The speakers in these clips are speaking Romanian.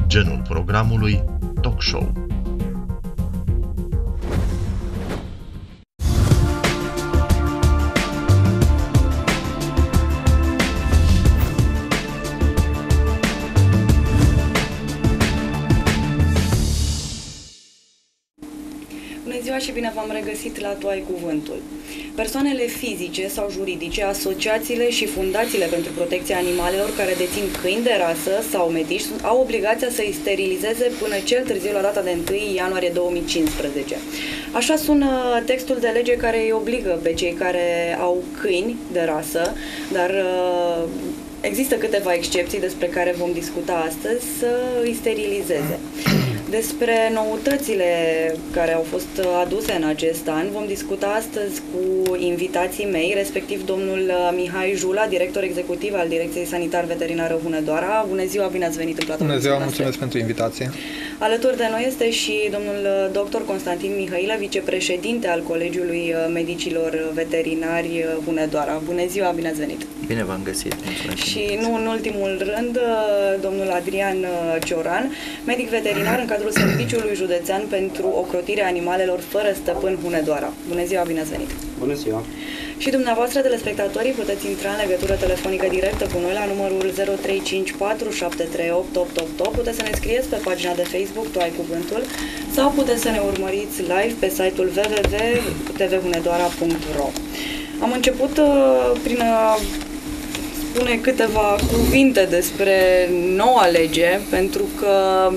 genul programului talk show. Bună ziua și bine v-am regăsit la Tu ai cuvântul. Persoanele fizice sau juridice, asociațiile și fundațiile pentru protecția animalelor care dețin câini de rasă sau metiși au obligația să îi sterilizeze până cel târziu la data de 1 ianuarie 2015. Așa sună textul de lege care îi obligă pe cei care au câini de rasă, dar există câteva excepții despre care vom discuta astăzi să îi sterilizeze. Despre noutățile care au fost aduse în acest an vom discuta astăzi cu invitații mei, respectiv domnul Mihai Jula, director executiv al Direcției Sanitar-Veterinară Hunedoara. Bună ziua, bine ați venit în platou. Bună ziua, mulțumesc pentru invitație. Alături de noi este și domnul dr. Constantin Mihailă, vicepreședinte al Colegiului Medicilor Veterinari Hunedoara. Bună ziua, bine ați venit. Bine v-am găsit. Mulțumesc. Și nu în ultimul rând, domnul Adrian Cioran, medic veterinar în cadrul Serviciului Județean pentru ocrotirea animalelor fără stăpân Hunedoara. Bună ziua, bine ați venit! Bună ziua! Și dumneavoastră, telespectatorii, puteți intra în legătură telefonică directă cu noi la numărul 0354 738 888. Puteți să ne scrieți pe pagina de Facebook Tu ai cuvântul sau puteți să ne urmăriți live pe site-ul www.tvhunedoara.ro. Am început prin a spune câteva cuvinte despre noua lege, pentru că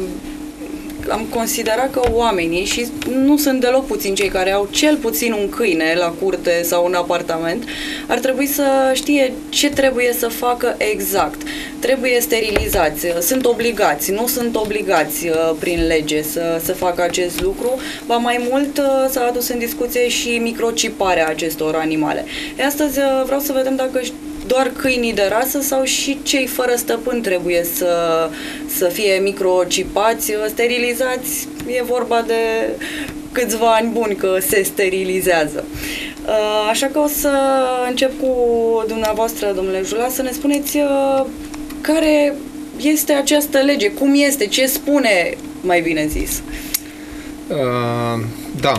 am considerat că oamenii, și nu sunt deloc puțini cei care au cel puțin un câine la curte sau în apartament, ar trebui să știe ce trebuie să facă exact. Trebuie sterilizați, sunt obligați, nu sunt obligați prin lege să facă acest lucru, ba mai mult s-a adus în discuție și microciparea acestor animale. Astăzi vreau să vedem dacă doar câinii de rasă sau și cei fără stăpân trebuie să fie microcipați, sterilizați. E vorba de câțiva ani buni că se sterilizează. Așa că o să încep cu dumneavoastră, domnule Jula, să ne spuneți care este această lege, cum este, ce spune, mai bine zis. Da.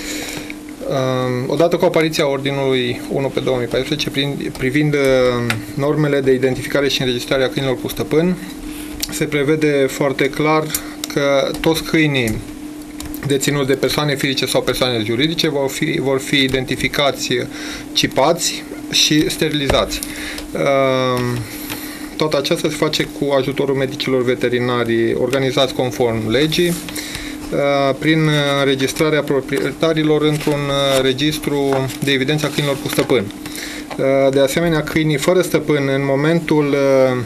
Odată cu apariția Ordinului 1/2014 privind normele de identificare și înregistrare a câinilor cu stăpân, se prevede foarte clar că toți câinii deținuți de persoane fizice sau persoane juridice vor fi identificați, cipați și sterilizați. Toată aceasta se face cu ajutorul medicilor veterinari organizați conform legii, prin înregistrarea proprietarilor într-un registru de evidență a câinilor cu stăpân. De asemenea, câinii fără stăpân, în momentul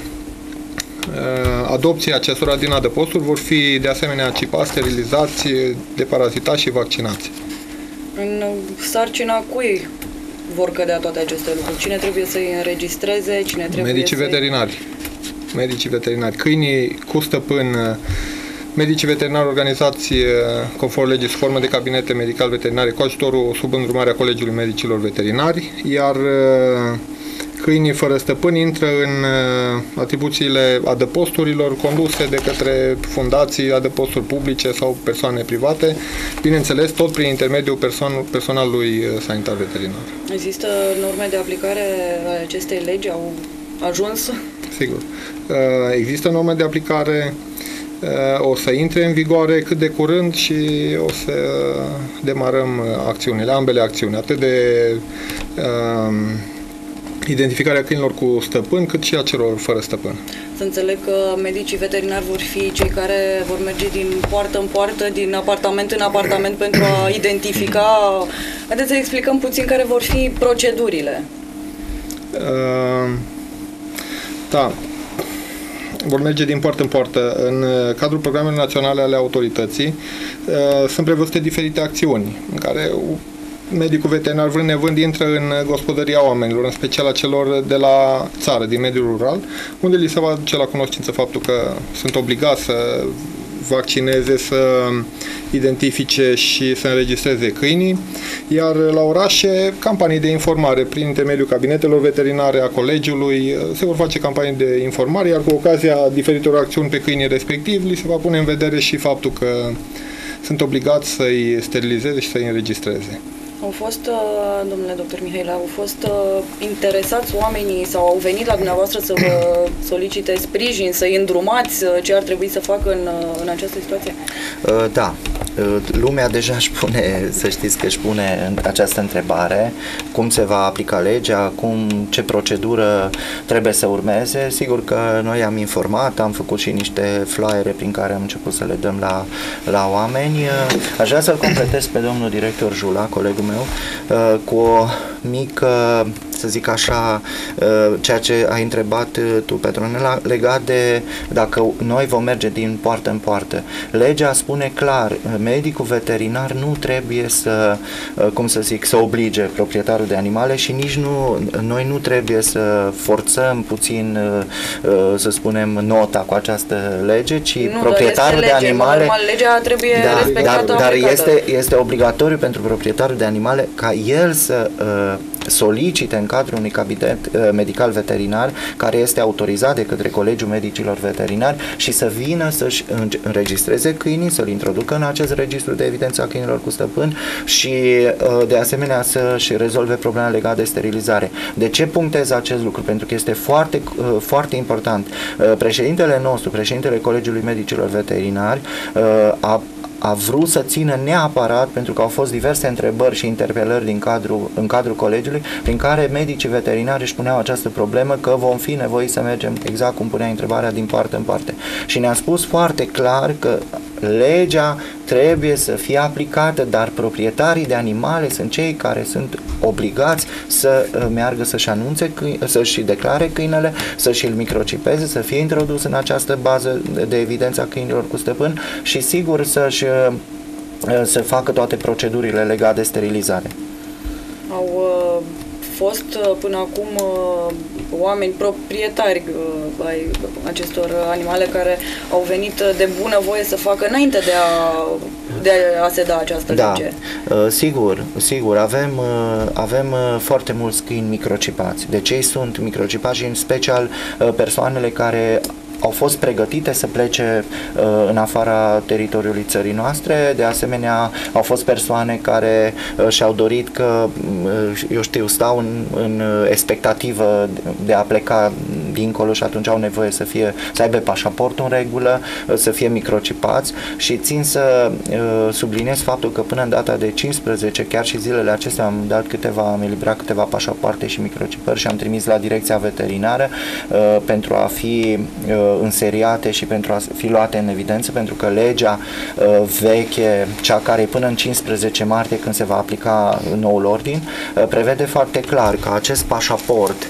adopției acestora din adăposturi, vor fi de asemenea cipați, sterilizați, deparazitați și vaccinați. În sarcina cui vor cădea toate aceste lucruri? Cine trebuie să-i înregistreze? Cine trebuie Medicii veterinari. Medicii veterinari. Câinii cu stăpân, medicii veterinari organizați conform legii sub formă de cabinete medical-veterinare cu ajutorul sub îndrumarea Colegiului Medicilor Veterinari, iar câinii fără stăpân intră în atribuțiile adăposturilor conduse de către fundații, adăposturi publice sau persoane private, bineînțeles tot prin intermediul personalului sanitar veterinar. Există norme de aplicare a acestei legi? Au ajuns? Sigur. Există norme de aplicare, o să intre în vigoare cât de curând și o să demarăm acțiunile, ambele acțiuni, atât de identificarea câinilor cu stăpân, cât și a celor fără stăpân. Să înțeleg că medicii veterinari vor fi cei care vor merge din poartă în poartă, din apartament în apartament pentru a identifica. Haideți să explicăm puțin care vor fi procedurile. Da. Vor merge din poartă în poartă. În cadrul programelor naționale ale autorității sunt prevăzute diferite acțiuni în care medicul veterinar, vrând nevând, intră în gospodăria oamenilor, în special a celor de la țară, din mediul rural, unde li se va duce la cunoștință faptul că sunt obligați să vaccineze, să identifice și să înregistreze câinii, iar la orașe, campanii de informare prin intermediul cabinetelor veterinare, a colegiului, se vor face campanii de informare, iar cu ocazia diferitelor acțiuni pe câinii respectivi, li se va pune în vedere și faptul că sunt obligați să-i sterilizeze și să-i înregistreze. Au fost, domnule doctor Mihaela, au fost interesați oamenii sau au venit la dumneavoastră să vă solicite sprijin, să-i îndrumați ce ar trebui să facă în această situație? Da. Lumea deja își pune, să știți că își pune această întrebare, cum se va aplica legea, ce procedură trebuie să urmeze. Sigur că noi am informat, am făcut și niște flyere prin care am început să le dăm la oameni. Aș vrea să-l completez pe domnul director Jula, colegul meu, cu o mică, să zic așa, ceea ce ai întrebat tu, Petronela, legat de dacă noi vom merge din poartă în poartă. Legea spune clar, medicul veterinar nu trebuie să, să oblige proprietarul de animale și nici noi nu trebuie să forțăm puțin, să spunem, nota cu această lege, ci proprietarul de animale... Normal, legea trebuie respectată, dar este obligatoriu pentru proprietarul de animale ca el să solicite în cadrul unui cabinet medical veterinar care este autorizat de către Colegiul Medicilor Veterinari și să vină să-și înregistreze câinii, să-l introducă în acest registru de evidență a câinilor cu stăpân și de asemenea să-și rezolve problema legată de sterilizare. De ce punctez acest lucru? Pentru că este foarte, foarte important. Președintele Colegiului Medicilor Veterinari a vrut să țină neapărat, pentru că au fost diverse întrebări și interpelări în cadrul colegiului, prin care medicii veterinari își puneau această problemă că vom fi nevoiți să mergem, exact cum punea întrebarea, din parte în parte. Și ne-a spus foarte clar că legea trebuie să fie aplicată, dar proprietarii de animale sunt cei care sunt obligați să meargă să-și anunțe, să-și declare câinele, să-și îl microcipeze, să fie introdus în această bază de evidență a câinilor cu stăpân și sigur să facă toate procedurile legate de sterilizare. Au fost până acum oameni proprietari ai acestor animale care au venit de bunăvoie să facă înainte de a se da această lege? Sigur, avem foarte mulți câini microcipați. Deci ei sunt microcipați, în special persoanele care au fost pregătite să plece în afara teritoriului țării noastre. De asemenea, au fost persoane care și-au dorit că, stau în expectativă de a pleca dincolo și atunci au nevoie să aibă pașaportul în regulă, să fie microcipați și țin să subliniez faptul că până în data de 15, chiar și zilele acestea am eliberat câteva pașapoarte și microcipări și am trimis la direcția veterinară pentru a fi înseriate și pentru a fi luate în evidență, pentru că legea veche, cea care e până în 15 martie când se va aplica noul ordin, prevede foarte clar că acest pașaport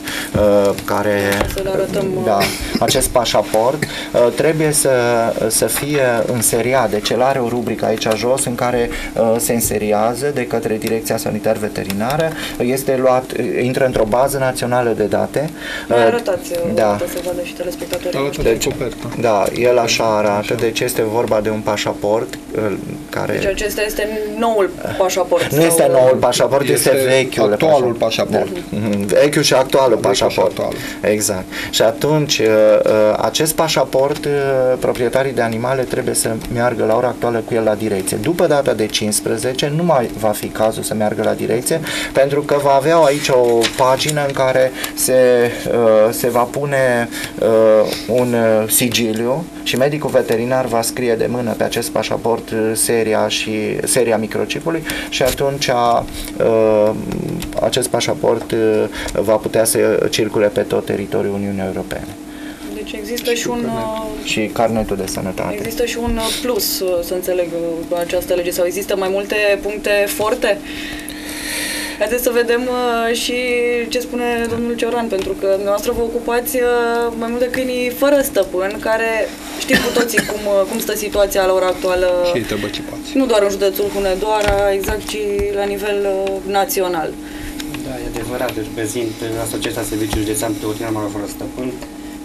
acest pașaport trebuie să fie înseriat, deci el are o rubrică aici jos în care se înseriază de către Direcția Sanitar Veterinară, este luat, intră într-o bază națională de date. Arătați, să vadă și telespectatorii. Da, el așa arată, deci este vorba de un pașaport care... Deci acesta este noul pașaport. Nu este noul pașaport, este vechiul actualul pașaport. Vechiul și actualul pașaport. Exact. Și atunci, acest pașaport, proprietarii de animale trebuie să meargă la ora actuală cu el la direcție. După data de 15, nu mai va fi cazul să meargă la direcție, pentru că va avea aici o pagină în care se va pune un sigiliu și medicul veterinar va scrie de mână pe acest pașaport seria microcipului și atunci acest pașaport va putea să circule pe tot teritoriul Uniunii Europene. Deci există și carnetul de sănătate. Există și un plus, să înțeleg, cu această lege, sau există mai multe puncte forte? Haideți să vedem și ce spune domnul Cioran, pentru că dumneavoastră vă ocupați mai mult de câinii fără stăpân, care știm cu toții cum stă situația la ora actuală. Și tăbăcipați. Nu doar în județul Hunedoara, exact, ci la nivel național. Da, e adevărat. Deci prezint Asociația Serviciului Județean pentru Veterinar fără stăpân.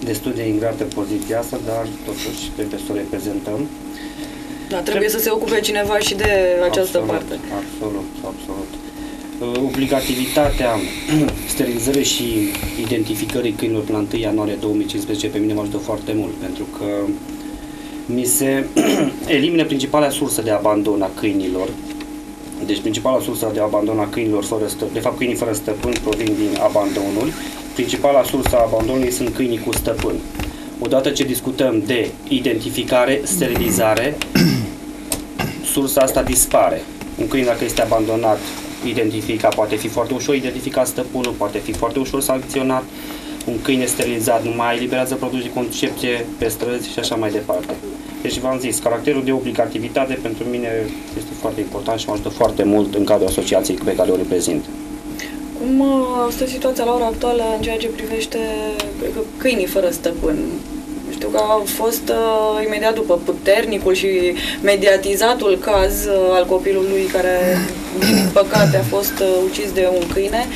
destul de ingrată poziția asta, dar totuși trebuie să o reprezentăm. Da, trebuie să se ocupe cineva și de această parte. Absolut. Obligativitatea sterilizării și identificării câinilor până la 1 ianuarie 2015 pe mine mă ajută foarte mult, pentru că mi se elimină principala sursă de abandon a câinilor. Deci principala sursă de abandon a câinilor de fapt câinii fără stăpân provin din abandonuri. Principala sursă a abandonului sunt câinii cu stăpân. Odată ce discutăm de identificare, sterilizare, sursa asta dispare. Un câine, dacă este abandonat, identificat, poate fi foarte ușor identificat stăpânul, poate fi foarte ușor sancționat. Un câine sterilizat nu mai eliberează produse de concepție pe străzi și așa mai departe. Deci v-am zis, caracterul de obligativitate pentru mine este foarte important și mă ajută foarte mult în cadrul asociației pe care o reprezint. Cum stă situația la ora actuală în ceea ce privește câinii fără stăpân? Știu că a fost imediat după puternicul și mediatizatul caz al copilului care, din păcate, a fost ucis de un câine.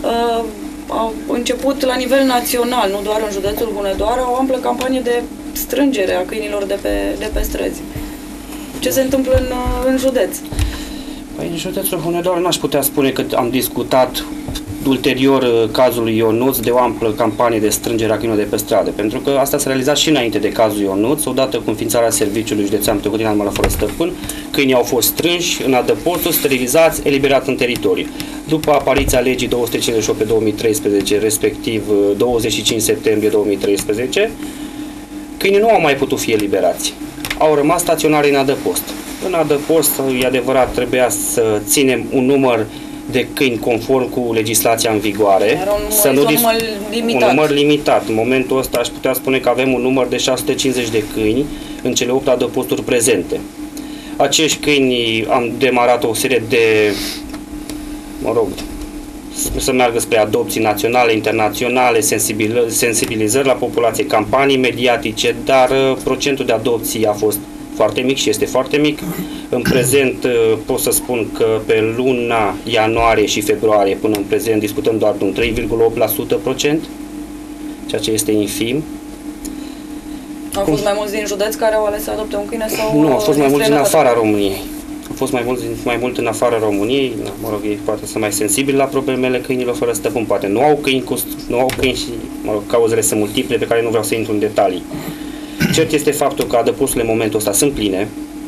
A început la nivel național, nu doar în județul Hunedoara, o amplă campanie de strângere a câinilor de pe străzi. Ce se întâmplă în județ? Păi, în județul Hunedoara n-aș putea spune că am discutat ulterior cazul Ionuț de o amplă campanie de strângere a câinilor de pe stradă, pentru că asta s-a realizat și înainte de cazul Ionuț, odată cu înființarea Serviciului Județean Tăcădin Animală fără stăpân, câinii au fost strânși în adăposturi, sterilizați, eliberați în teritoriu. După apariția legii 258 pe 2013, respectiv 25 septembrie 2013, câinii nu au mai putut fi eliberați. Au rămas staționari în adăpost. În adăpost, e adevărat, trebuia să ținem un număr de câini conform cu legislația în vigoare. Un număr limitat. În momentul ăsta aș putea spune că avem un număr de 650 de câini în cele 8 adăposturi prezente. Acești câini am demarat o serie de, să meargă spre adopții naționale, internaționale, sensibilizări la populație, campanii mediatice, dar procentul de adopții a fost foarte mic și este foarte mic. În prezent pot să spun că pe luna ianuarie și februarie până în prezent discutăm doar de un 3,8%, ceea ce este infim. Au fost mai mulți din județ care au ales să adopte un câine sau... Nu, au fost mai mulți din afara României. Au fost mai mult în afara României, ei poate sunt mai sensibili la problemele câinilor fără stăpân, poate nu au câini și, cauzele sunt multiple pe care nu vreau să intru în detalii. Cert este faptul că adăposturile în momentul ăsta sunt pline.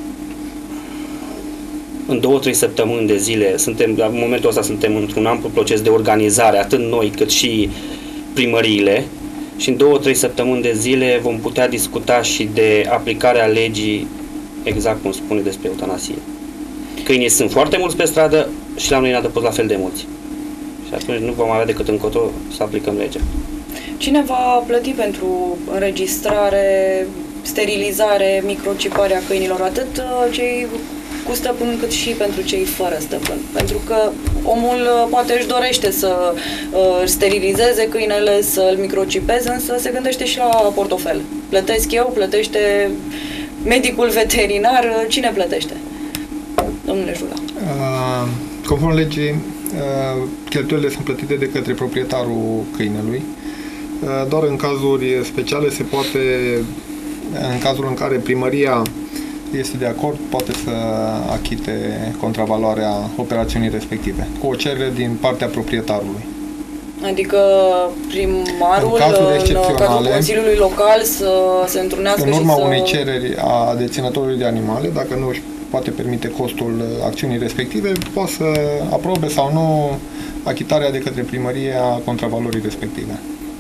În 2-3 săptămâni de zile, în momentul ăsta suntem într-un amplu proces de organizare, atât noi cât și primăriile, și în 2-3 săptămâni de zile vom putea discuta și de aplicarea legii, exact cum spune despre eutanasie. Câinii sunt foarte mulți pe stradă și la noi în adăpost la fel de mulți. Și atunci nu vom avea decât încotro să aplicăm legea. Cine va plăti pentru înregistrare, sterilizare, microciparea câinilor, atât cei cu stăpân cât și pentru cei fără stăpân? Pentru că omul poate își dorește să sterilizeze câinele, să-l microcipeze, însă se gândește și la portofel. Plătesc eu, plătește medicul veterinar, cine plătește? Domnule Jula. Conform legii, cheltuielile sunt plătite de către proprietarul câinelui. Doar în cazuri speciale se poate, în cazul în care primăria este de acord, poate să achite contravaloarea operațiunii respective, cu o cerere din partea proprietarului. Adică primarul, în cadrul Consiliului Local, să se întrunească în urma și unei cereri a deținătorului de animale, dacă nu își poate permite costul acțiunii respective, poate să aprobe sau nu achitarea de către primărie a contravalorii respective.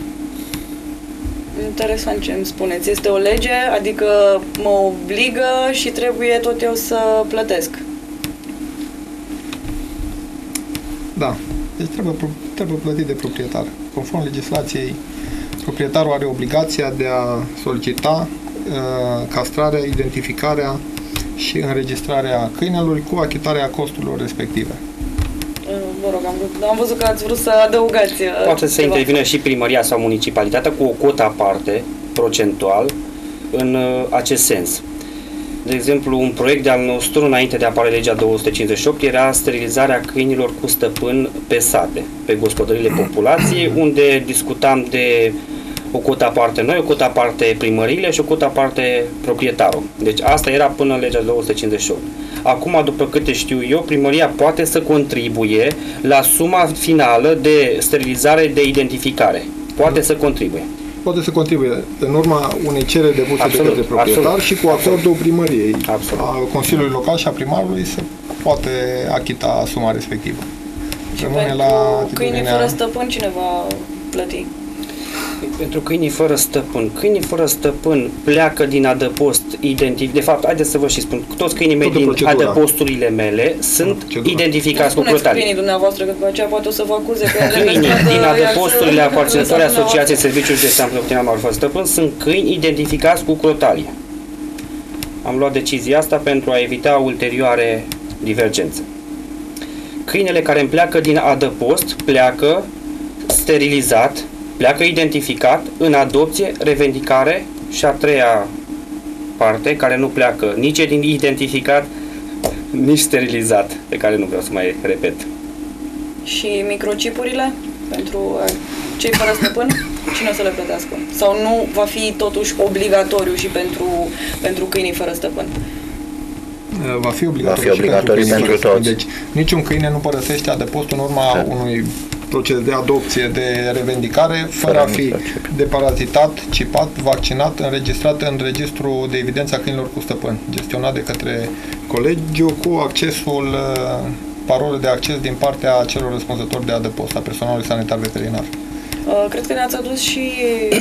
Interesant ce îmi spuneți. Este o lege, adică mă obligă și trebuie tot eu să plătesc. Da. Deci trebuie plătit de proprietar. Conform legislației, proprietarul are obligația de a solicita castrarea, identificarea și înregistrarea câinelui cu achitarea costurilor respective. Vă rog, am văzut că ați vrut să adăugați. Poate să intervină și primăria sau municipalitatea cu o cotă aparte, procentual, în acest sens. De exemplu, un proiect de-al nostru, înainte de a apare legea 258, era sterilizarea câinilor cu stăpân pe sate, pe gospodăriile populației, unde discutam de o cotă aparte noi, o cotă aparte primăriile și o cotă aparte proprietarul. Deci asta era până în legea 258. Acum, după câte știu eu, primăria poate să contribuie la suma finală de sterilizare de identificare. Poate să contribuie. Poate să contribuie în urma unei cereri depuse de către proprietar și cu acordul primăriei, a Consiliului Local și a primarului se poate achita suma respectivă. Și pentru câinii fără stăpân cine va plăti? Pentru câinii fără stăpân. Câinii fără stăpân pleacă din adăpost identific. De fapt, haideți să vă și spun, toți câinii mei din adăposturile mele sunt identificați cu crotarii. Câinii dumneavoastră, că după aceea poate o să vă acuze că câinii din adăposturile aparținătoare Asociației Serviciului de Județean Plăptina Mare fără stăpân sunt câini identificați cu crotalie. Am luat decizia asta pentru a evita ulterioare divergențe. Câinele care îmi pleacă din adăpost pleacă sterilizat, pleacă identificat, în adopție, revendicare și a treia parte, care nu pleacă nici identificat, nici sterilizat, pe care nu vreau să mai repet. Și microchipurile pentru cei fără stăpân, cine o să le plătească? Sau nu va fi totuși obligatoriu și pentru câinii fără stăpân? Va fi obligatoriu pentru toți. Deci niciun câine nu părăsește adăpostul în urma unui proces de adopție, de revendicare, fără a fi deparazitat, cipat, vaccinat, înregistrat în registrul de evidență a câinilor cu stăpân, gestionat de către colegiu cu accesul, parole de acces din partea celor răspunzători de adăpost, a personalului sanitar veterinar. Cred că ne-ați adus și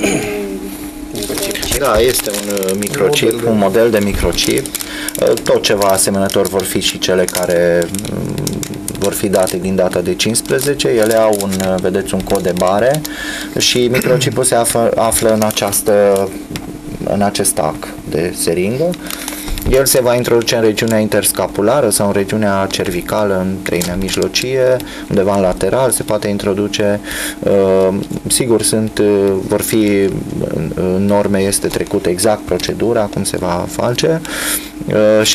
Da, este un microchip, un model de microchip. Tot ceva asemănător vor fi și cele care vor fi date din data de 15. Ele au vedeți, un cod de bare și microchipul se află în acest tac de seringă. El se va introduce în regiunea interscapulară sau în regiunea cervicală, în treimea mijlocie, undeva în lateral se poate introduce. Sigur, vor fi norme, este trecută exact procedura, cum se va face și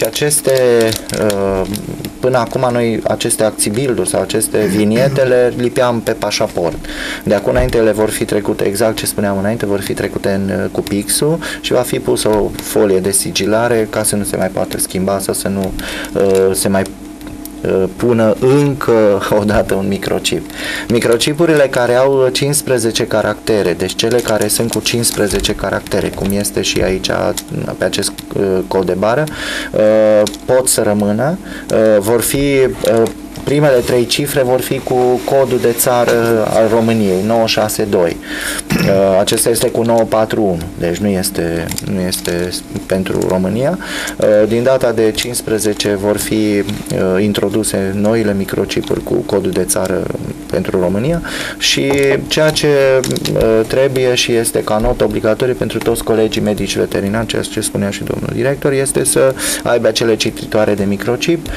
până acum noi aceste acțibilduri sau aceste viniete le lipeam pe pașaport. De acum înainte ele vor fi trecute exact ce spuneam înainte, vor fi trecute cu pixul și va fi pusă o folie de sigilare ca să nu se mai poată schimba sau să nu se mai pună încă o dată un microchip. Microchipurile care au 15 caractere, deci cele care sunt cu 15 caractere, cum este și aici pe acest cod de bară, pot să rămână, vor fi primele 3 cifre vor fi cu codul de țară al României, 962. Acesta este cu 941, deci nu este pentru România. Din data de 15 vor fi introduse noile microchipuri cu codul de țară pentru România și ceea ce trebuie și este ca notă obligatorie pentru toți colegii medici veterinari, ceea ce spunea și domnul director, este să aibă acele cititoare de microchip.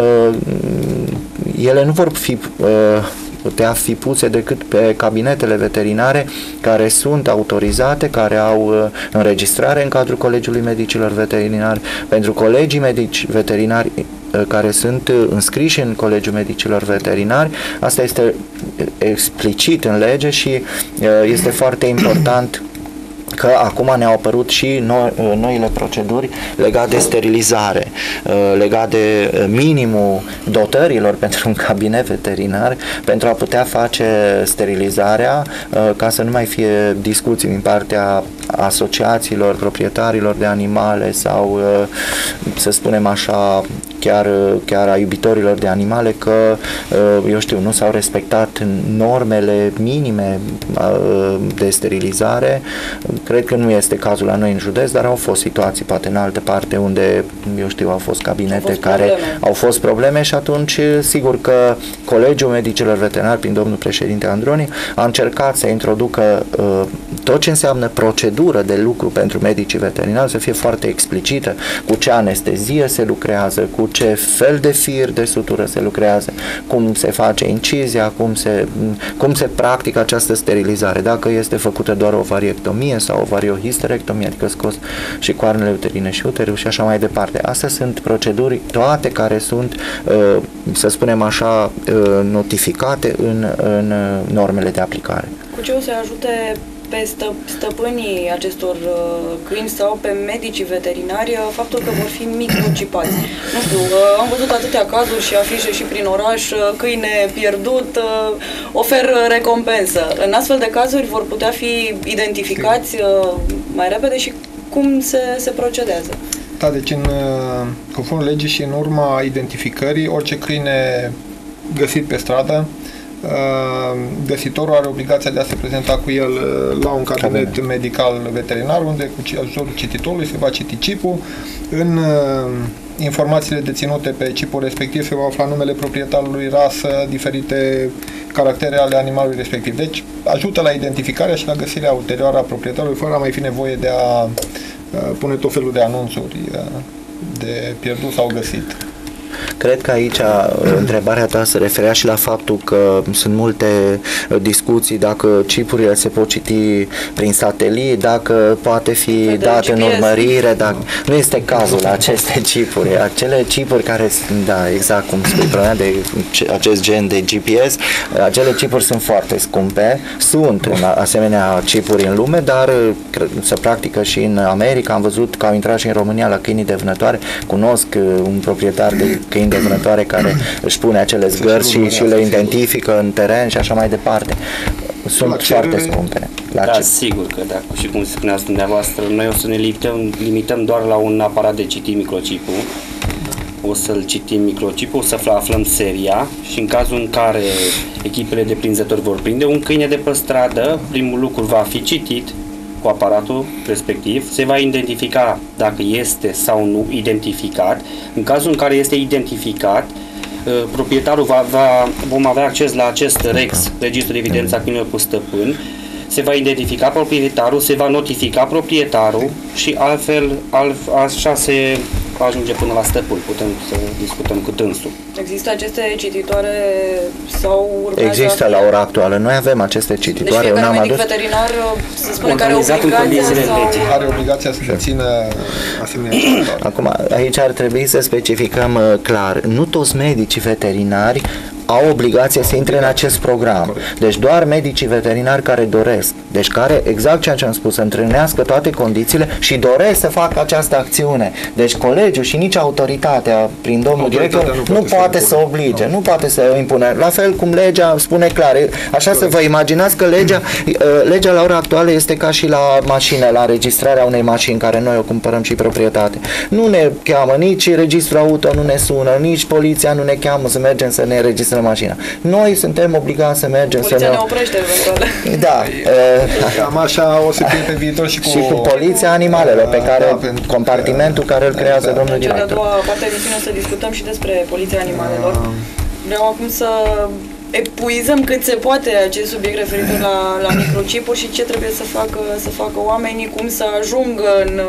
Ele nu vor putea fi puse decât pe cabinetele veterinare care sunt autorizate, care au înregistrare în cadrul Colegiului Medicilor Veterinari. Pentru colegii medici veterinari care sunt înscriși în Colegiul Medicilor Veterinari, asta este explicit în lege și este foarte important că acum ne-au apărut și noile proceduri legate de sterilizare, legate de minimul dotărilor pentru un cabinet veterinar pentru a putea face sterilizarea, ca să nu mai fie discuții din partea asociațiilor, proprietarilor de animale sau, să spunem așa, chiar a iubitorilor de animale că, eu știu, nu s-au respectat normele minime de sterilizare. Cred că nu este cazul la noi în județ, dar au fost situații poate în alte parte unde, eu știu, au fost cabinete care au fost probleme și atunci sigur că Colegiul Medicilor Veterinari prin domnul președinte Androni a încercat să introducă tot ce înseamnă procedură de lucru pentru medicii veterinari să fie foarte explicită, cu ce anestezie se lucrează, cu ce fel de fir de sutură se lucrează, cum se face incizia, cum se practică această sterilizare, dacă este făcută doar o variectomie sau o variohisterectomie, adică scos și coarnele uterine și uterul și așa mai departe. Astea sunt proceduri toate care sunt, să spunem așa, notificate în normele de aplicare. Cu ce o să ajute pe stăpânii acestor câini sau pe medicii veterinari faptul că vor fi microcipați. Nu știu, am văzut atâtea cazuri și afișe și prin oraș, câine pierdut, ofer recompensă. În astfel de cazuri vor putea fi identificați mai repede și cum se procedează? Da, deci conform legii și în urma identificării, orice câine găsit pe stradă, găsitorul are obligația de a se prezenta cu el la un cabinet medical veterinar, unde cu ajutorul cititorului se va citi chipul. În informațiile deținute pe chipul respectiv se va afla numele proprietarului, rasă, diferite caractere ale animalului respectiv. Deci ajută la identificarea și la găsirea ulterioară a proprietarului, fără a mai fi nevoie de a pune tot felul de anunțuri de pierdut sau găsit. Cred că aici întrebarea ta se referea și la faptul că sunt multe discuții dacă chipurile se pot citi prin satelit, dacă poate fi dat în urmărire, dacă... Nu este cazul la aceste chipuri. Acele chipuri care sunt, da, exact cum spui, problema de acest gen de GPS, acele chipuri sunt foarte scumpe, sunt asemenea chipuri în lume, dar se practică și în America. Am văzut că au intrat și în România la câinii de vânătoare. Cunosc un proprietar de câini de vânătoare care își pune acele zgârci și le identifică în teren și așa mai departe. Sunt foarte scumpe. Da, sigur că da. Și cum spuneați dumneavoastră, noi o să ne limităm doar la un aparat de citit microchipul. O să-l citim microchipul, o să aflăm seria și în cazul în care echipele de prinzători vor prinde un câine de pe stradă, primul lucru va fi citit cu aparatul respectiv, se va identifica dacă este sau nu identificat. În cazul în care este identificat, proprietarul vom avea acces la acest REX, Registrul de Evidență a Câinilor cu Stăpân, se va identifica proprietarul, se va notifica proprietarul și așa se ajunge până la stăpân. Putem să discutăm cu dânsul. Există aceste cititoare sau urmează? Există la ora actuală. Noi avem aceste cititoare. Deci fiecare medic veterinar se spune că are obligația să dețină asemenea cititoare. Acum, aici ar trebui să specificăm clar. Nu toți medicii veterinari au obligația să intre în acest program. Deci doar medicii veterinari care doresc, deci care, exact ceea ce am spus, să întâlnească toate condițiile și doresc să facă această acțiune. Deci colegiul și nici autoritatea, prin domnul director, nu poate să oblige, nu poate să impune. La fel cum legea spune clar. Așa să vă imaginați că legea la ora actuală este ca și la mașină, la înregistrarea unei mașini care noi o cumpărăm și proprietate. Nu ne cheamă nici registrul auto, nu ne sună, nici poliția nu ne cheamă să mergem să ne înregistrăm mașina. Noi suntem obligați să mergem poliția ne oprește eventual. Da. Cam așa o să fie pe viitor și cu poliția animalelor pe care compartimentul care îl creează domnul director. În cea de-a doua parte a emisiunii o să discutăm și despre poliția animalelor. Vreau acum să epuizăm cât se poate acest subiect referitor la microchipuri și ce trebuie să facă oamenii, cum să ajungă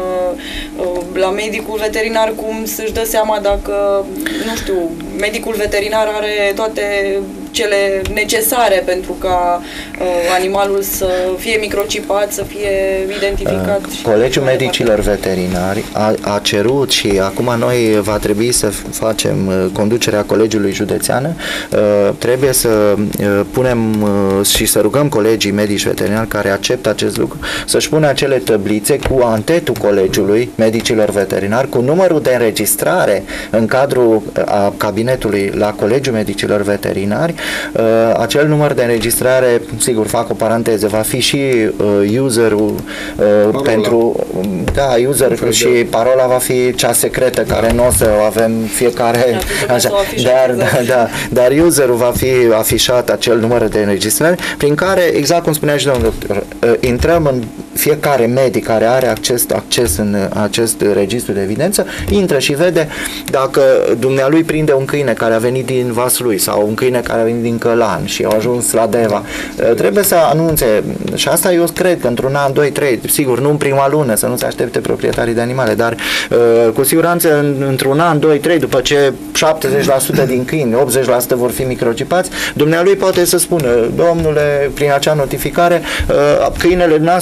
la medicul veterinar, cum să-și dă seama dacă, nu știu, medicul veterinar are toate cele necesare pentru ca animalul să fie microcipat, să fie identificat. Colegiul Medicilor Veterinari a cerut și acum noi va trebui să facem conducerea Colegiului Județeană, trebuie să punem și să rugăm colegii medici veterinari care acceptă acest lucru să-și pună acele tablițe cu antetul Colegiului Medicilor Veterinari, cu numărul de înregistrare în cadrul cabinetului la Colegiul Medicilor Veterinari. Acel număr de înregistrare, sigur, fac o paranteză, va fi și userul pentru user și parola va fi cea secretă care nu o să o avem fiecare așa, dar userul va fi afișat acel număr de înregistrare prin care, exact cum spunea și domnul doctor, intrăm în fiecare medic care are acces în acest registru de evidență, intră și vede dacă dumnealui prinde un câine care a venit din Vaslui sau un câine care a venit din Călan și au ajuns la Deva. Trebuie să anunțe, și asta eu cred că într-un an, 2, 3, sigur, nu în prima lună, să nu se aștepte proprietarii de animale, dar cu siguranță într-un an, 2, 3, după ce 70% din câini, 80% vor fi microcipați, dumnealui poate să spună, domnule, prin acea notificare, câinele noastre a ajuns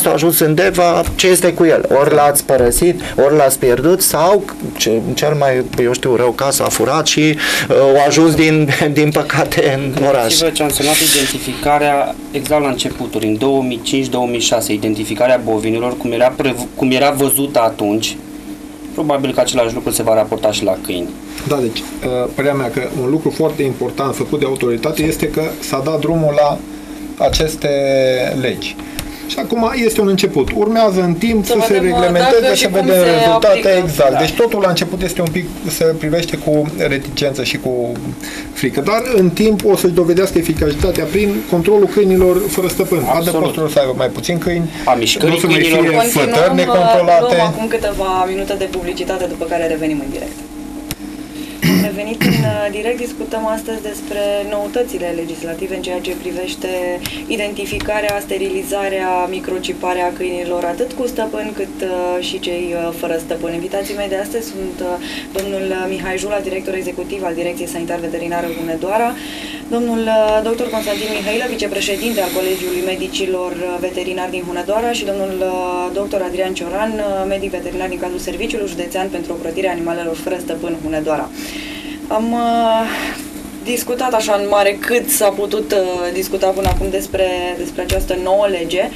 în Deva, ce este cu el? Ori l-ați părăsit, ori l-ați pierdut sau, cel mai, eu știu, rău caz, a furat și a ajuns din păcate în oraș. Ce am semnat identificarea exact la începuturi, în 2005-2006, identificarea bovinilor, cum era văzută atunci. Probabil că același lucru se va raporta și la câini. Da, deci, părerea mea că un lucru foarte important făcut de autoritate este că s-a dat drumul la aceste legi. Și acum este un început. Urmează în timp să se reglementeze, să vedem rezultate. Exact. Da. Deci totul la început este un pic, se privește cu reticență și cu frică. Dar în timp o să-și dovedească eficacitatea prin controlul câinilor fără stăpân. Adăpostul să aibă mai puțin câini, nu să mai fie fătări necontrolate. Luăm acum câteva minute de publicitate, după care revenim în direct. Revenit în direct, discutăm astăzi despre noutățile legislative în ceea ce privește identificarea, sterilizarea, microciparea câinilor, atât cu stăpân cât și cei fără stăpân. Invitații mei de astăzi sunt domnul Mihai Jula, director executiv al Direcției Sanitar-Veterinară Hunedoara, domnul dr. Constantin Mihailă, vicepreședinte al Colegiului Medicilor Veterinari din Hunedoara și domnul dr. Adrian Cioran, medic veterinar din cadrul Serviciului Județean pentru Ocrotirea Animalelor fără stăpân Hunedoara. Am discutat așa în mare cât s-a putut discuta până acum despre această nouă lege.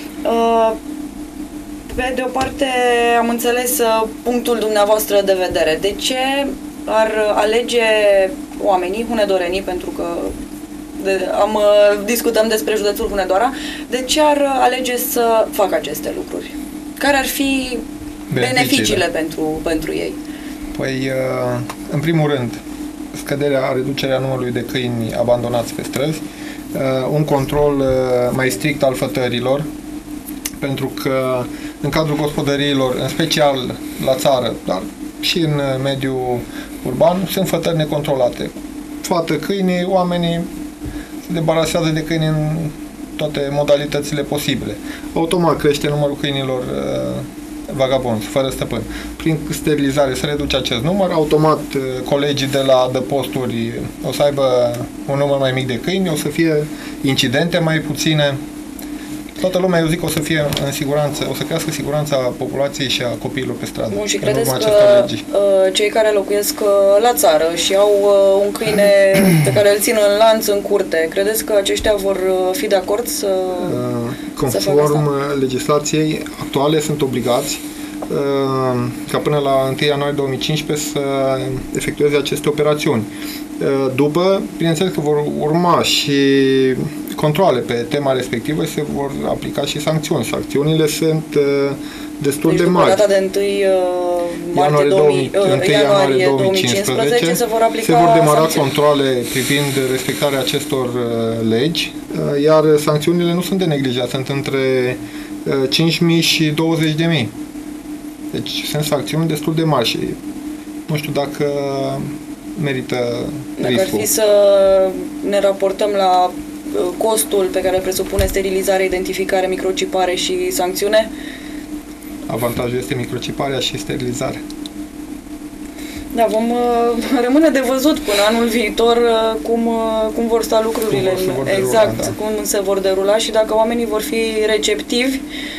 Pe de o parte am înțeles punctul dumneavoastră de vedere. De ce ar alege oamenii hunedorenii, pentru că discutăm despre județul Hunedoara, de ce ar alege să facă aceste lucruri? Care ar fi beneficiile pentru ei? Păi, în primul rând, reducerea numărului de câini abandonați pe străzi, un control mai strict al fătărilor, pentru că în cadrul gospodăriilor, în special la țară, dar și în mediul urban, sunt fătări necontrolate. Fată câinii, oamenii se debarasează de câini în toate modalitățile posibile. Automat crește numărul câinilor vagabonzi, fără stăpân. Prin sterilizare se reduce acest număr, automat colegii de la adăposturi o să aibă un număr mai mic de câini, o să fie incidente mai puține. Toată lumea, eu zic, o să fie în siguranță, o să crească siguranța populației și a copiilor pe stradă. Bun, și credeți că cei care locuiesc la țară și au un câine pe care îl țin în lanț în curte, credeți că aceștia vor fi de acord să conform legislației actuale, sunt obligați ca până la 1 ianuarie 2015 să efectueze aceste operațiuni. După, bineînțeles că vor urma și controale pe tema respectivă și se vor aplica și sancțiuni. Sancțiunile sunt destul de mari. Data de 1 ianuarie 2015 se vor demara sancțiuni. controale privind respectarea acestor legi, iar sancțiunile nu sunt de neglijat, sunt între 5.000 și 20.000. Deci sunt sancțiuni destul de mari și nu știu dacă merită riscul. Dacă ar fi să ne raportăm la costul pe care presupune sterilizare, identificare, microcipare și sancțiune? Avantajul este microciparea și sterilizarea. Da, vom rămâne de văzut până anul viitor cum vor sta lucrurile. Cum se vor derula și dacă oamenii vor fi receptivi.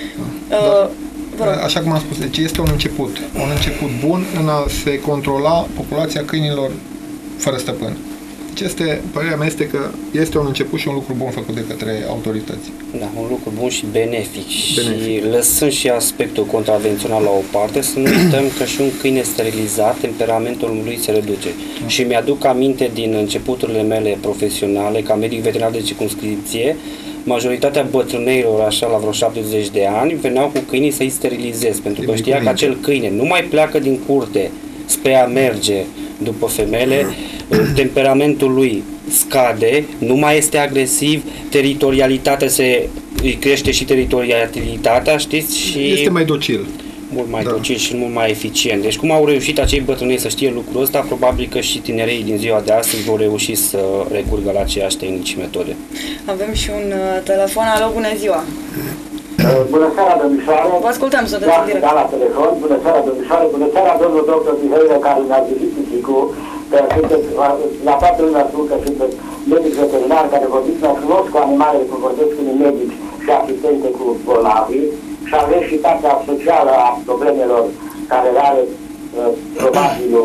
Așa cum am spus, deci este un început bun în a se controla populația câinilor fără stăpân. Deci părerea mea este că este un început și un lucru bun făcut de către autorități. Da, un lucru bun și benefic. Și lăsând și aspectul contravențional la o parte, să nu uităm că și un câine sterilizat, temperamentul lui se reduce. Și mi-aduc aminte din începuturile mele profesionale, ca medic veterinar de circumscripție, majoritatea bătrâneilor, așa la vreo 70 de ani, veneau cu câinii să-i sterilizez, pentru că știa că acel câine nu mai pleacă din curte spre a merge după femele, temperamentul lui scade, nu mai este agresiv, teritorialitatea îi crește și teritorialitatea, știți? Și este mai docil. Mult mai docil și mult mai eficient. Deci cum au reușit acei bătrânei să știe lucrul ăsta, probabil că și tinerii din ziua de astăzi vor reuși să recurgă la aceeași tehnici și metode. Avem și un telefon. Alo, bună ziua! Bună seara, domnișoare! Vă ascultăm, sunteți în direct. Da, la telefon. Bună seara, domnișoare! Bună seara, domnul doctor Mihailă, care mi-a zis psihicul, că sunteți, la toată lumea spun că sunteți medic veterinar, care vorbiți mai frumos cu animalele, cum vorbesc cu medici și asistente cu bolnavi. și avem și partea socială a problemelor care le are probabilul,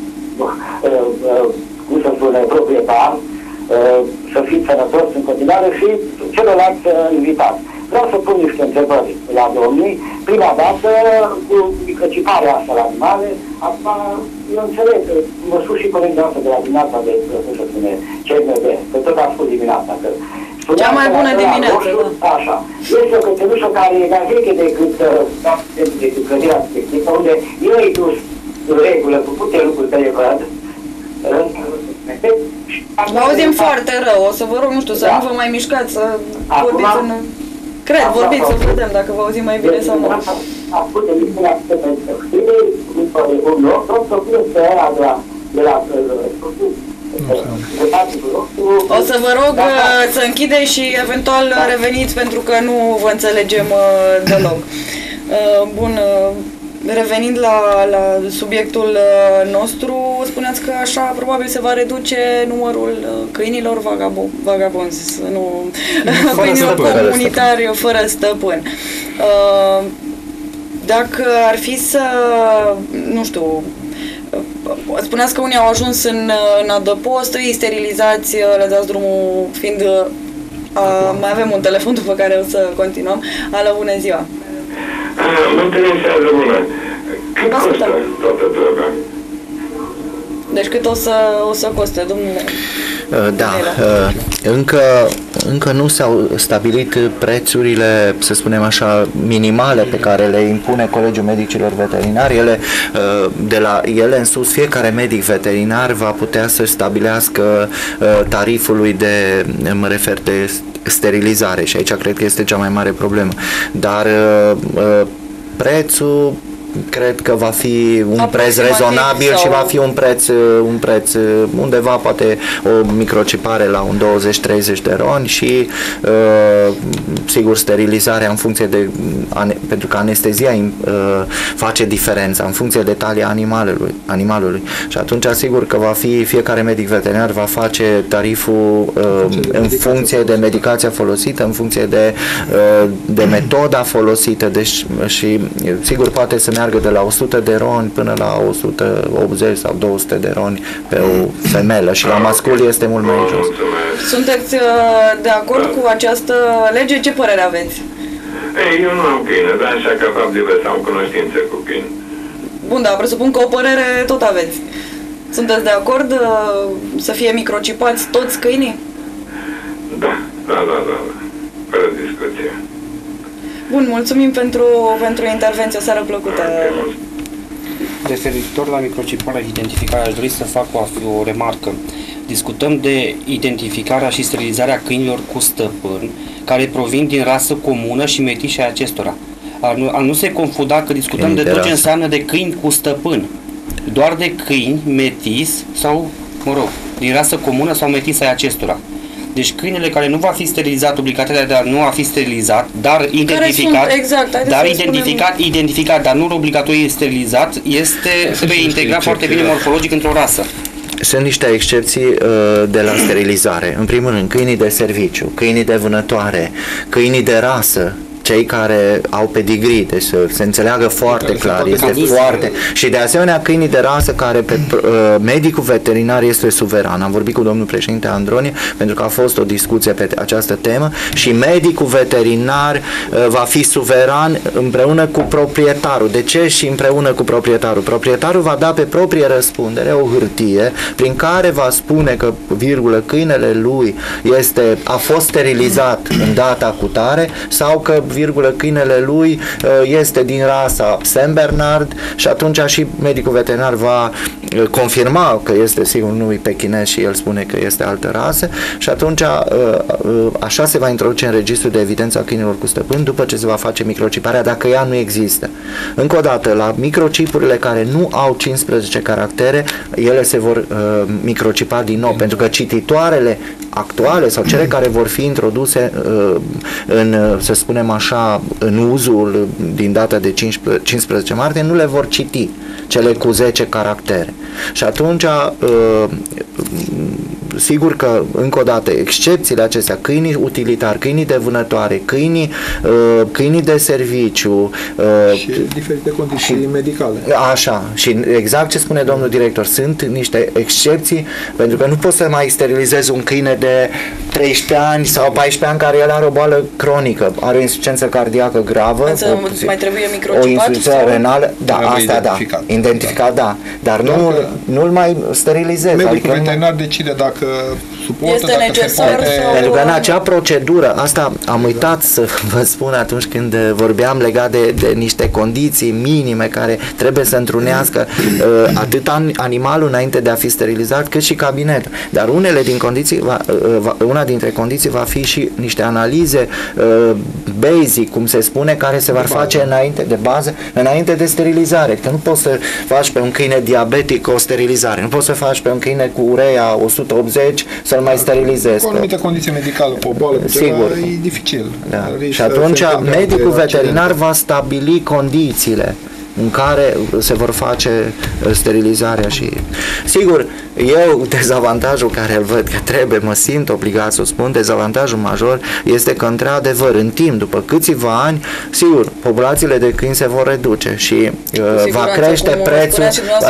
cum să spune, proprietar, să fiți sănătos în continuare și celălalt invitat. Vreau să pun niște întrebări la domnii. Prima dată, cu microciparea asta la animale, acum eu înțeleg, mă spus și colegii noastre de la dimineața de, cum să spune, CMB, că tot am spus dimineața, că cea mai bună dimineață, da. Așa. Este o cățelușă care e mai veche decât clădirea respectivă, unde eu îi dus în regulă, cu multe lucruri pe văd. Vă auzim foarte rău, o să vă rog, nu știu, să nu vă mai mișcați, să vorbiți în... Cred, vorbiți, să vedem dacă vă auzim mai bine sau nu. Asculte, misiunea pentru scrie, un loc, tot să fie pe aia de la o să vă rog să închideți și eventual reveniți pentru că nu vă înțelegem deloc. Bun, revenind la subiectul nostru, spuneați că așa probabil se va reduce numărul câinilor vagabonzi, câinilor comunitari fără stăpân. Dacă ar fi să, nu știu, spuneați că unii au ajuns în adăpost, îi sterilizați, le dați drumul, fiind... mai avem un telefon după care o să continuăm. Alo, bună ziua! Mă interesează bună. Cât costă toată treaba? Deci cât o să coste, domnule? Da, încă nu s-au stabilit prețurile, să spunem așa, minimale pe care le impune Colegiul Medicilor Veterinari. De la ele în sus, fiecare medic veterinar va putea să-și stabilească tariful lui de, mă refer, de sterilizare și aici cred că este cea mai mare problemă. Dar prețul cred că va fi un preț rezonabil și va fi un preț undeva, poate o microcipare la un 20-30 de roni și sigur sterilizarea în funcție de, pentru că anestezia face diferența în funcție de talia animalului și atunci sigur că va fi, fiecare medic veterinar va face tariful în funcție de medicația folosită, în funcție de metoda folosită, deci și sigur poate să meargă de la 100 de roni până la 180 sau 200 de roni pe o femelă și la mascul este mult mai jos. Sunteți de acord cu această lege? Ce părere aveți? Ei, eu nu am câine, dar așa capabile să am cunoștințe cu câini. Bun, dar presupun că o părere tot aveți. Sunteți de acord să fie microcipați toți câinii? Da. Fără discuție. Bun, mulțumim pentru intervenție, o seară plăcută. Referitor la microciparea și identificarea, aș dori să fac o remarcă. Discutăm de identificarea și sterilizarea câinilor cu stăpân, care provin din rasă comună și metișa acestora. A nu se confunda că discutăm de tot ce înseamnă de câini cu stăpân. Doar de câini, metis sau, din rasă comună sau metis ai acestora. Deci câinele care nu va fi sterilizat, obligația de a nu a fi sterilizat, dar identificat, dar nu obligatoriu sterilizat, trebuie integrat foarte bine morfologic într-o rasă. Sunt niște excepții de la sterilizare. În primul rând, câinii de serviciu, câinii de vânătoare, câinii de rasă, cei care au pedigree, deci să se înțeleagă foarte clar, este foarte... Și de asemenea câinii de rasă care medicul veterinar este suveran. Am vorbit cu domnul președinte Androni pentru că a fost o discuție pe această temă și medicul veterinar va fi suveran împreună cu proprietarul. De ce și împreună cu proprietarul? Proprietarul va da pe proprie răspundere o hârtie prin care va spune că, câinele lui a fost sterilizat în data cutare sau că câinele lui este din rasa Saint Bernard și atunci și medicul veterinar va confirma că este, sigur, nu-i pechinez și el spune că este altă rasă și atunci așa se va introduce în registrul de evidență a câinilor cu stăpân după ce se va face microciparea, dacă ea nu există. Încă o dată, la microcipurile care nu au 15 caractere, ele se vor microcipa din nou, pentru că cititoarele actuale sau cele care vor fi introduse să spunem așa, în uzul din data de 15 martie, nu le vor citi cele cu 10 caractere. Și atunci sigur că, încă o dată, excepțiile acestea, câinii utilitari, câinii de vânătoare, câinii de serviciu și diferite condiții medicale. Așa, și exact ce spune domnul director, sunt niște excepții, pentru că nu poți să mai sterilizezi un câine de 13 ani sau 14 ani care el are o boală cronică, are o insuficiență cardiacă gravă, mai trebuie o microcipat insuficiență renală, da, asta identificat. da, identificat, da, dar nu-l mai sterilizezi. Medicul veterinar decide dacă suportă, este dacă necesar se poate... sau... Pentru că în acea procedură, asta am uitat să vă spun atunci când vorbeam legat de niște condiții minime care trebuie să întrunească atât animalul înainte de a fi sterilizat, cât și cabinetul. Dar unele din condiții, una dintre condiții va fi și niște analize basic, cum se spune, care se vor face înainte de bază, înainte de sterilizare. Că nu poți să faci pe un câine diabetic o sterilizare, nu poți să faci pe un câine cu urea 180 să-l mai sterilizezi. Cu anumite condiții medicale, cu o boală, cu sigur, ceva, e dificil. Da. Și atunci medicul veterinar va stabili condițiile în care se vor face sterilizarea și... Sigur, eu dezavantajul care îl văd, că trebuie, mă simt obligat să o spun, dezavantajul major este că, într-adevăr, în timp, după câțiva ani, sigur, populațiile de câini se vor reduce și va crește prețul...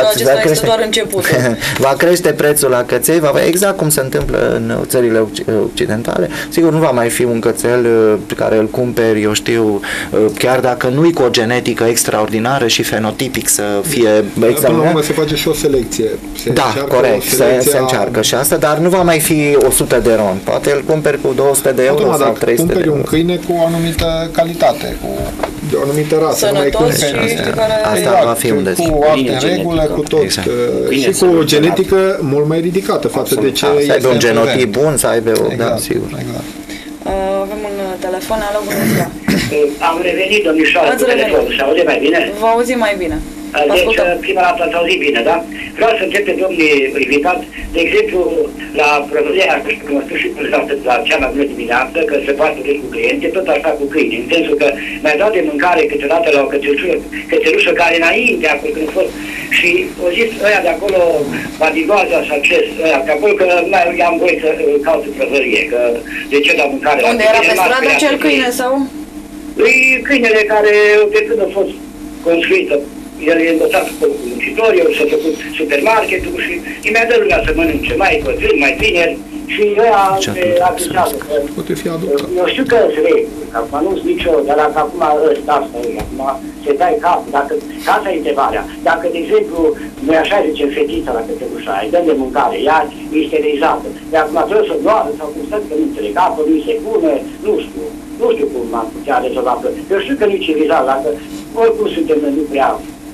Va crește prețul la căței, exact cum se întâmplă în țările occidentale. Sigur, nu va mai fi un cățel pe care îl cumperi, eu știu, chiar dacă nu-i cu o genetică extraordinară și fenotipic să fie extraordinar. Până la urmă se face și o selecție. Da, corect, se încearcă și asta, dar nu va mai fi 100 de ron. Poate îl cumperi cu 200 de euro sau 300 de euro. Cumperi un câine cu o anumită calitate, cu o anumită rasă. Sănătos și care... Asta va fi un destin. Cu acte în regulă, cu tot. Exact. Și cu o genetică mult mai ridicată față de ce să aibă un genotip bun, să aibă o... Da, sigur. Avem un telefon, alo, bună ziua. Am revenit, domnișoară, cu telefonul. Se aude mai bine? Vă auzim mai bine. Deci, prima dată ați auzit bine, da? Vreau să încep pe domnii invitat, de exemplu, la prăvălirea, cum a spus și la cea mai bună dimineață, că se poate cu cliente, tot așa cu câini, în sensul că mi-a dat de mâncare câteodată la o cățelușă care înainte, acolo când a fost, și au zis ăia de acolo, Badigoaza sau ce, ăia de acolo, că mai am voie să caut prăvălie, că de ce la mâncare... Unde era pe stradă acel câine sau? Păi câinele care, de când a fost construită, el e învățat cu muncitor, eu s-a făcut supermarketul și îmi-a dat lumea să mănânce, mai bătrâni, mai tineri și ăia se acuzează. Poate fi adoptat. Eu știu că îți reguli, acum nu sunt nicio, dar dacă acum ăsta e, acum se dai capul, dacă, ca asta e întrebarea, dacă, de exemplu, noi așa zicem fetița la cătălușa, îi dăm de mâncare, ea e sterilizată, de acum trebuie să doară sau cum stăm că nu înțeleg, apă nu-i se pune, nu știu cum am putea rezolva. Eu știu că nu-i civilizat, dacă oricum suntem nu prea...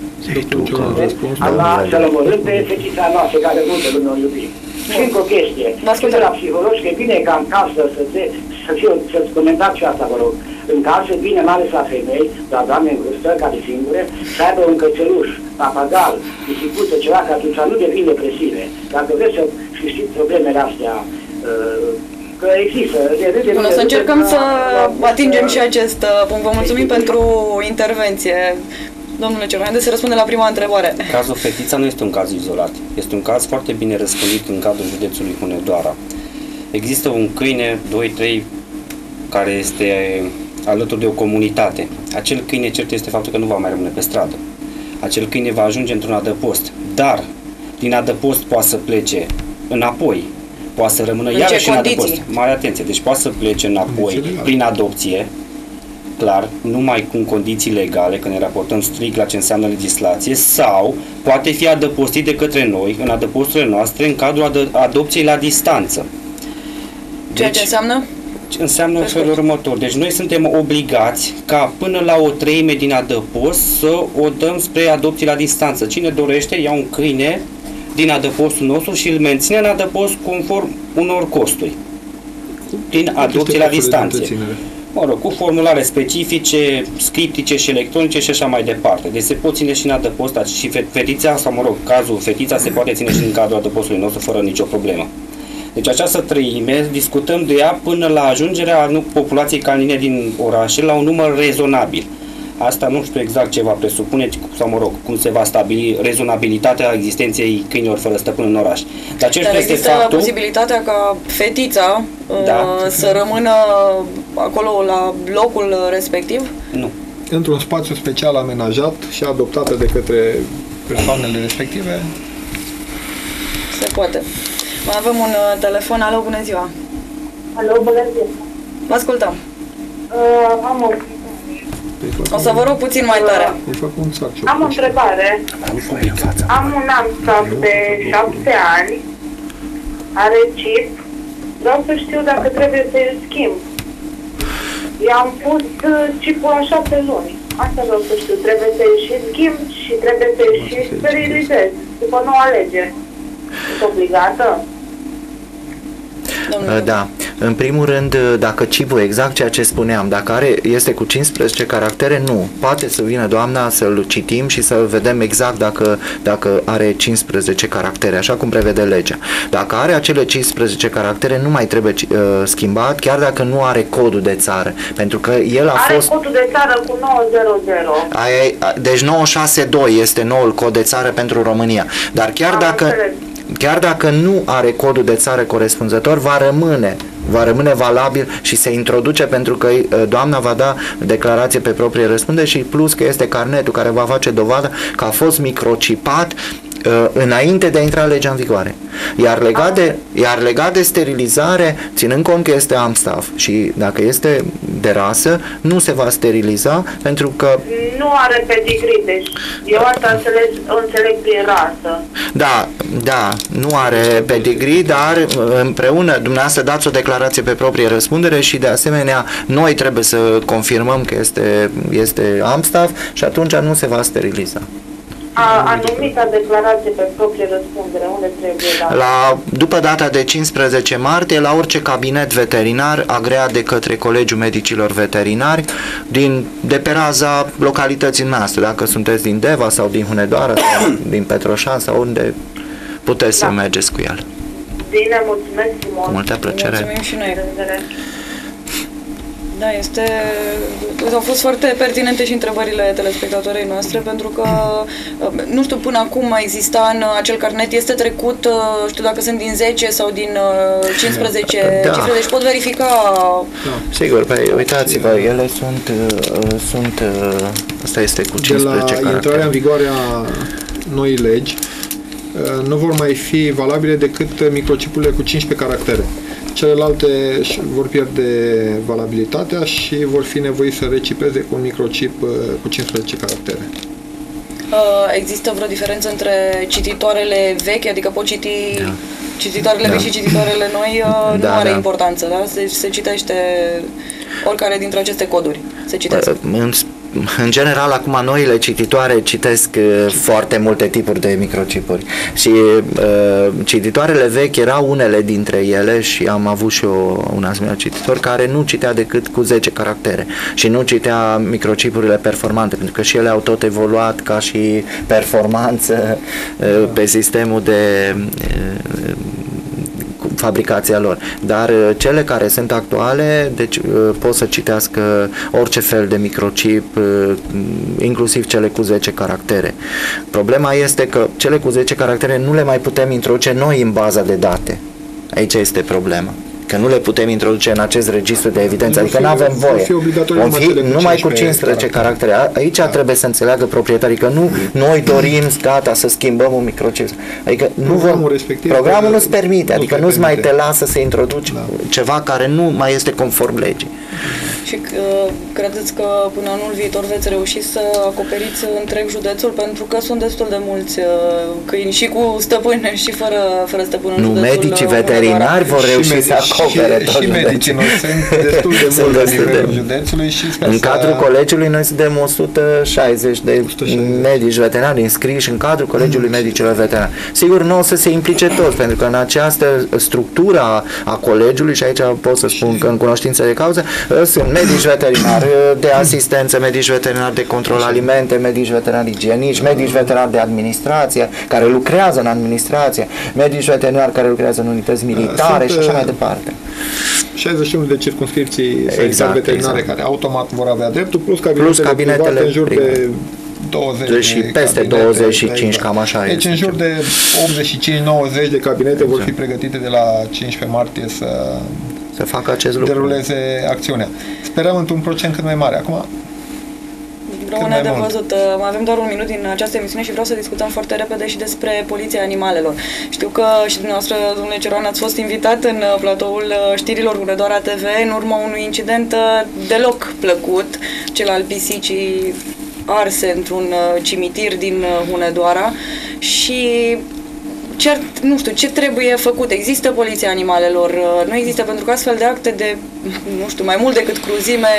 Acum să lămurâm pe fetița noastră, care multă lume o iubim. Și încă o chestie. Când la psihologi, că e bine ca în casă să-ți comentați și asta, vă rog. În casă e bine, mai ales la femei, la doamne în vârstă, care singure, să aibă un cățeluș, papagal, pisicuță, ceva, că atunci nu devin depresive. Dacă vreți să știți problemele astea, că există. Bun, o să încercăm să atingem și acest punct. Vă mulțumim pentru intervenție. Domnule Cermean, se răspunde la prima întrebare. Cazul Fetița nu este un caz izolat. Este un caz foarte bine răspândit în cadrul județului Hunedoara. Există un câine, 2-3, care este alături de o comunitate. Acel câine, cert este faptul că nu va mai rămâne pe stradă. Acel câine va ajunge într-un adăpost, dar din adăpost poate să plece înapoi, poate să rămână iarăși în adăpost. Mare atenție, deci poate să plece înapoi prin adopție, clar, numai cu condiții legale, că ne raportăm strict la ce înseamnă legislație, sau poate fi adăpostit de către noi, în adăposturile noastre, în cadrul adopției la distanță. Ceea ce înseamnă? Înseamnă felul următor. Deci noi suntem obligați ca până la 1/3 din adăpost să o dăm spre adopții la distanță. Cine dorește, ia un câine din adăpostul nostru și îl menține în adăpost conform unor costuri. Din adopții la distanță. Mă rog, cu formulare specifice, scriptice și electronice și așa mai departe. Deci se pot ține și în adăpost și fetița, sau mă rog, cazul fetița se poate ține și în cadrul adăpostului nostru fără nicio problemă. Deci această treime discutăm de ea până la ajungerea populației canine din orașe la un număr rezonabil. Asta nu știu exact ce va presupune, sau mă rog, cum se va stabili rezonabilitatea existenței câinilor fără stăpân în oraș. Dar ce este există faptul... posibilitatea ca fetița Da. să rămână acolo la locul respectiv? Nu. Într-un spațiu special amenajat și adoptată de către persoanele respective. Se poate. Mai avem un telefon. Alo, bună ziua! Alo, bună ziua! Vă ascultăm. Am o... O să vă rog puțin mai tare. Am o întrebare. Am un Amstaff de 7 ani, are chip, vreau să știu dacă trebuie să-l schimb. I-am pus chipul la 7 luni. Asta vreau să știu. Trebuie să-l și schimb și trebuie să-l și sterilizez după noua lege. Sunt obligată? Da. În primul rând, dacă chipul, exact ceea ce spuneam, dacă este cu 15 caractere, nu. Poate să vină doamna să-l citim și să vedem exact dacă are 15 caractere, așa cum prevede legea. Dacă are acele 15 caractere, nu mai trebuie schimbat, chiar dacă nu are codul de țară. Pentru că el a fost... Are codul de țară cu 900. Deci 962 este noul cod de țară pentru România. Dar chiar dacă nu are codul de țară corespunzător, va rămâne valabil și se introduce, pentru că doamna va da declarație pe proprie răspundere și plus că este carnetul care va face dovadă că a fost microcipat înainte de a intra legea în vigoare. Iar legat de sterilizare, ținând cont că este Amstaff și dacă este de rasă, nu se va steriliza pentru că... Nu are pedigree, deci eu asta înțeleg prin rasă. Da, nu are pedigree, dar împreună dumneavoastră dați o declarație pe proprie răspundere și de asemenea noi trebuie să confirmăm că este Amstaff și atunci nu se va steriliza. Anumita declarație pe proprie răspundere, unde trebuie după data de 15 martie, la orice cabinet veterinar agreat de către Colegiul Medicilor Veterinari de pe raza localității noastre, dacă sunteți din Deva sau din Hunedoara sau din Petroșan sau unde puteți să mergeți cu el. Bine, mulțumesc frumos. Cu multă plăcere. Mulțumim și noi. Da, au fost foarte pertinente și întrebările telespectatorii noastre, pentru că, nu știu, până acum mai exista în acel carnet, este trecut, știu dacă sunt din 10 sau din 15 cifre, deci pot verifica... Sigur, uitați-vă, ele sunt asta este cu 15 caractere. De la intrarea în vigoare a noii legi, nu vor mai fi valabile decât microcipurile cu 15 caractere. Celelalte vor pierde valabilitatea și vor fi nevoiți să recipeze cu un microchip cu 15 caractere. Există vreo diferență între cititoarele vechi, adică pot citi cititoarele vechi și cititoarele noi? Nu are importanță, da? Se citește oricare dintre aceste coduri. Se citește. În general, acum noile cititoare citesc foarte multe tipuri de microchipuri și cititoarele vechi erau unele dintre ele și am avut și un asemenea cititor care nu citea decât cu 10 caractere și nu citea microchipurile performante, pentru că și ele au tot evoluat ca și performanță pe sistemul de fabricația lor. Dar cele care sunt actuale, deci pot să citească orice fel de microchip, inclusiv cele cu 10 caractere. Problema este că cele cu 10 caractere nu le mai putem introduce noi în baza de date. Aici este problema. Că nu le putem introduce în acest registru de evidență, adică nu avem voie. Vom fi numai cu 15 caractere. Aici trebuie să înțeleagă proprietarii că nu noi dorim gata să schimbăm un microchip. Adică programul nu-ți permite, adică nu-ți mai te lasă să introduci ceva care nu mai este conform legii. Și credeți că până anul viitor veți reuși să acoperiți întreg județul? Pentru că sunt destul de mulți câini și cu stăpân și fără stăpân în județul. Medicii veterinari vor reuși să acopere tot și medicii noi sunt destul de mulți la nivelul județului și în cadrul colegiului noi suntem 160 de medici veterinari înscriși în cadrul Colegiului Medicilor Veterinari. Sigur, nu o să se implice toți, pentru că în această structură a colegiului, și aici pot să spun că în cunoștință de cauză, sunt medici veterinari de asistență, medici veterinari de control alimente, medici veterinari igienici, medici veterinari de administrație, care lucrează în administrație, medici veterinari care lucrează în unități militare și așa mai departe. 61 de circumscripții sanitare veterinare care automat vor avea dreptul, plus cabinetele private în jur de 20 și peste 25, cam așa. Deci în jur de 85-90 de cabinete vor fi pregătite de la 15 martie să facă acest lucru, deruleze acțiunea. Sperăm într-un procent cât mai mare. Acum rămâne de văzut. Avem doar un minut din această emisiune și vreau să discutăm foarte repede și despre Poliția Animalelor. Știu că și dumneavoastră, domnule Ceroan, ați fost invitat în platoul știrilor Hunedoara TV în urma unui incident deloc plăcut, cel al pisicii arse într-un cimitir din Hunedoara și nu știu, ce trebuie făcut? Există Poliția Animalelor? Nu există, pentru că astfel de acte de, nu știu, mai mult decât cruzime...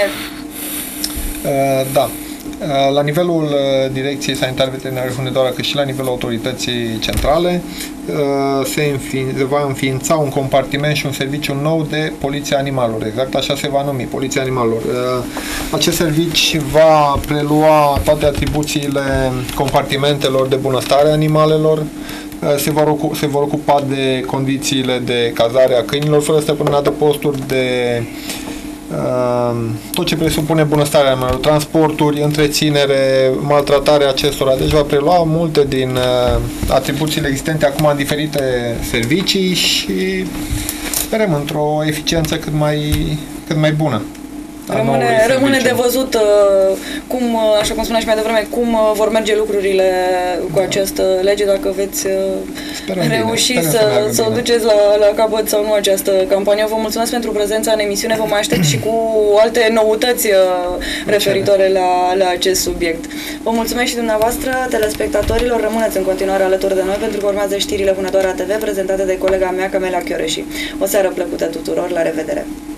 Da. La nivelul Direcției Sanitare Veterinare Hunedoara, cât și la nivelul autorității centrale, se va înființa un compartiment și un serviciu nou de Poliția Animalelor. Exact așa se va numi, Poliția Animalelor. Acest serviciu va prelua toate atribuțiile compartimentelor de bunăstare a animalelor, se vor ocupa de condițiile de cazare a câinilor fără stăpân în adăposturi, de tot ce presupune bunăstarea animalelor, transporturi, întreținere, maltratarea acestora. Deci va prelua multe din atribuțiile existente acum în diferite servicii și sperăm într-o eficiență cât mai bună. Rămâne de văzut cum, așa cum spuneam și mai devreme, cum vor merge lucrurile cu această lege, dacă veți reuși să o duceți la capăt sau nu această campanie. Vă mulțumesc pentru prezența în emisiune, vă mai aștept și cu alte noutăți referitoare la acest subiect. Vă mulțumesc și dumneavoastră, telespectatorilor, rămâneți în continuare alături de noi pentru că urmează știrile Hunedoara TV prezentate de colega mea, Camelia Chioreși. O seară plăcută tuturor, la revedere!